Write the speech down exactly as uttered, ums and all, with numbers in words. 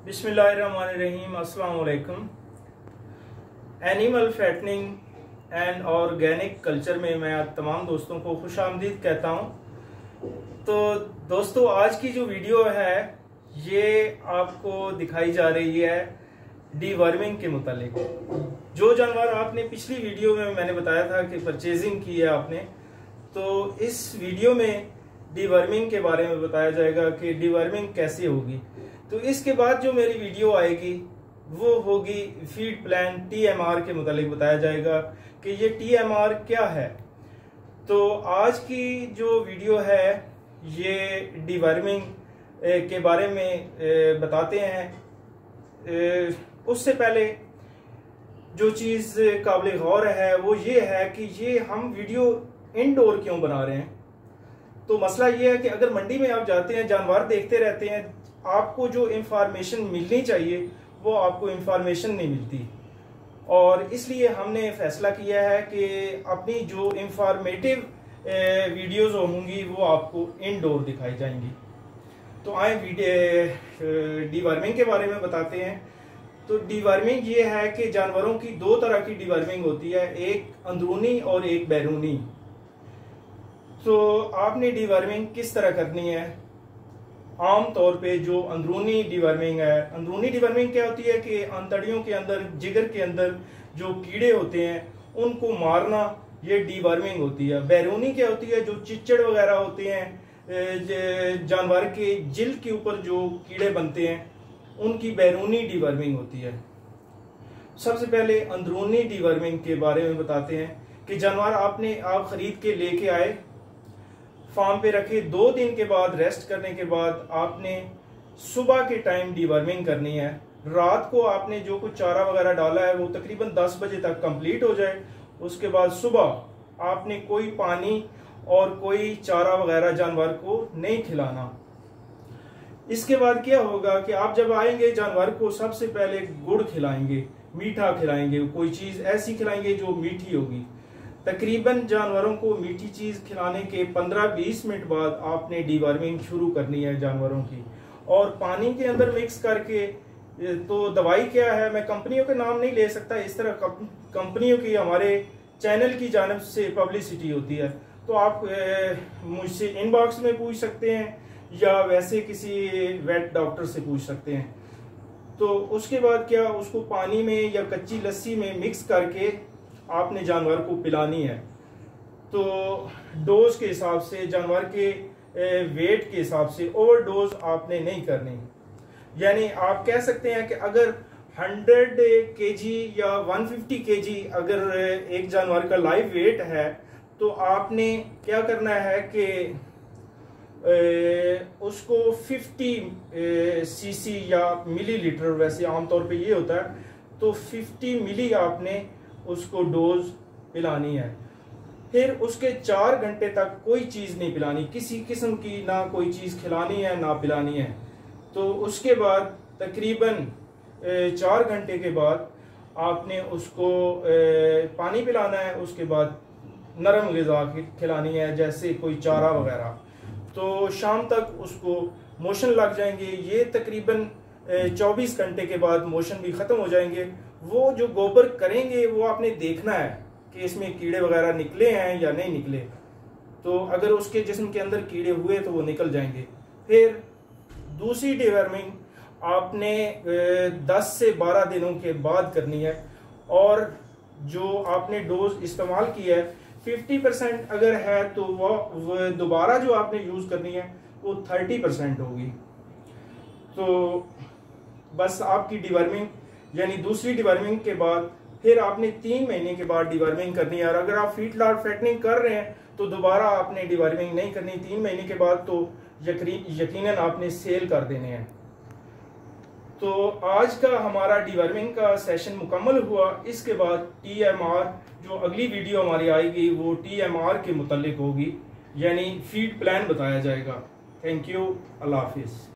बिस्मिल्लाहिर्रहमानिर्रहीम, अस्सलाम वालेकुम। Animal fattening and organic culture में मैं आप तमाम दोस्तों को खुशामदीद कहता हूं। तो दोस्तों, आज की जो वीडियो है ये आपको दिखाई जा रही है डीवर्मिंग के मुतालिक। जो जानवर आपने पिछली वीडियो में मैंने बताया था कि परचेजिंग की है आपने, तो इस वीडियो में डीवर्मिंग के बारे में बताया जाएगा कि डीवर्मिंग कैसे होगी। तो इसके बाद जो मेरी वीडियो आएगी वो होगी feed plan T M R के मुतालिक बताया जाएगा कि ये टी एम आर क्या है। तो आज की जो वीडियो है ये डीवर्मिंग के बारे में बताते हैं। उससे पहले जो चीज़ काबिल गौर है वो ये है कि ये हम वीडियो इनडोर क्यों बना रहे हैं। तो मसला ये है कि अगर मंडी में आप जाते हैं, जानवर देखते रहते हैं, आपको जो इंफॉर्मेशन मिलनी चाहिए वो आपको इंफॉर्मेशन नहीं मिलती, और इसलिए हमने फैसला किया है कि अपनी जो इंफॉर्मेटिव वीडियोज़ होंगी वो आपको इनडोर दिखाई जाएंगी। तो आए डीवर्मिंग के बारे में बताते हैं। तो डीवर्मिंग ये है कि जानवरों की दो तरह की डीवर्मिंग होती है, एक अंदरूनी और एक बैरूनी। तो आपने डीवर्मिंग किस तरह करनी है? आम तौर पे जो अंदरूनी डीवर्मिंग है, अंदरूनी डीवर्मिंग क्या होती है कि अंतड़ियों के अंदर, जिगर के अंदर जो कीड़े होते हैं उनको मारना, ये डीवर्मिंग होती है। बैरूनी क्या होती है? जो चिच्चड़ वगैरह होते हैं, जानवर के जिल्द के ऊपर जो कीड़े बनते हैं, उनकी बैरूनी डीवर्मिंग होती है। सबसे पहले अंदरूनी डीवर्मिंग के बारे में बताते हैं कि जानवर आपने आप खरीद के लेके आए, फार्म पे रखे, दो दिन के बाद रेस्ट करने के बाद आपने सुबह के टाइम डीवर्मिंग करनी है। रात को आपने जो कुछ चारा वगैरह डाला है वो तकरीबन दस बजे तक कंप्लीट हो जाए। उसके बाद सुबह आपने कोई पानी और कोई चारा वगैरह जानवर को नहीं खिलाना। इसके बाद क्या होगा कि आप जब आएंगे जानवर को सबसे पहले गुड़ खिलाएंगे, मीठा खिलाएंगे, कोई चीज ऐसी खिलाएंगे जो मीठी होगी। तकरीबन जानवरों को मीठी चीज खिलाने के पंद्रह बीस मिनट बाद आपने डीवर्मिंग शुरू करनी है जानवरों की। और पानी के अंदर मिक्स करके, तो दवाई क्या है, मैं कंपनियों के नाम नहीं ले सकता, इस तरह कंपनियों की हमारे चैनल की जानिब से पब्लिसिटी होती है। तो आप मुझसे इनबॉक्स में पूछ सकते हैं या वैसे किसी वेट डॉक्टर से पूछ सकते हैं। तो उसके बाद क्या, उसको पानी में या कच्ची लस्सी में मिक्स करके आपने जानवर को पिलानी है। तो डोज के हिसाब से, जानवर के वेट के हिसाब से ओवरडोज आपने नहीं करनी। यानी आप कह सकते हैं कि अगर हंड्रेड केजी या वन फिफ्टी केजी अगर एक जानवर का लाइव वेट है तो आपने क्या करना है कि उसको पचास सीसी या मिलीलीटर, वैसे आमतौर पे ये होता है, तो पचास मिली आपने उसको डोज पिलानी है। फिर उसके चार घंटे तक कोई चीज़ नहीं पिलानी, किसी किस्म की ना कोई चीज़ खिलानी है ना पिलानी है। तो उसके बाद तकरीबन चार घंटे के बाद आपने उसको पानी पिलाना है। उसके बाद नरम ग़िज़ा खिलानी है, जैसे कोई चारा वगैरह। तो शाम तक उसको मोशन लग जाएंगे। ये तकरीबन चौबीस घंटे के बाद मोशन भी ख़त्म हो जाएंगे। वो जो गोबर करेंगे वो आपने देखना है कि इसमें कीड़े वगैरह निकले हैं या नहीं निकले। तो अगर उसके जिस्म के अंदर कीड़े हुए तो वो निकल जाएंगे। फिर दूसरी डीवर्मिंग आपने दस से बारह दिनों के बाद करनी है। और जो आपने डोज इस्तेमाल की है पचास परसेंट अगर है तो वो दोबारा जो आपने यूज़ करनी है वो तीस परसेंट होगी। तो बस आपकी डीवर्मिंग, यानी दूसरी डीवर्मिंग के बाद फिर आपने तीन महीने के बाद डीवर्मिंग करनी है। और अगर आप फीड लॉट फैटनिंग कर रहे हैं तो दोबारा आपने डीवर्मिंग नहीं करनी। तीन महीने के बाद तो यकीनन आपने सेल कर देने हैं। तो आज का हमारा डीवर्मिंग का सेशन मुकम्मल हुआ। इसके बाद टी एम आर, जो अगली वीडियो हमारी आएगी वो टी एम आर के मुतालिक होगी, यानी फीड प्लान बताया जाएगा। थैंक यू, अल्लाह हाफिज़।